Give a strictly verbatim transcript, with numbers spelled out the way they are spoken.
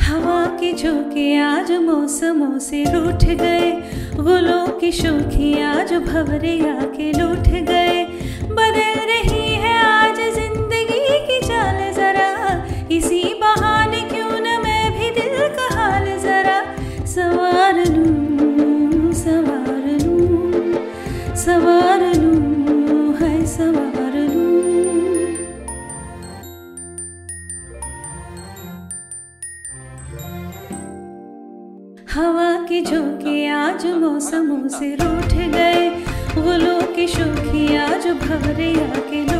हवा के झोंके आज मौसमों से रूठ गए, गुलों की शोखी आज भंवरे आके लूट गए। बदल रही है आज जिंदगी की चाल जरा, इसी बहाने क्यों न मैं भी दिल का हाल जरा संवार लूं, संवार लूं, संवार लूं, है संवार लूं। हवा के झोंके आज मौसमों से रूठ गए, गुलों की शोखी आज भंवरे आके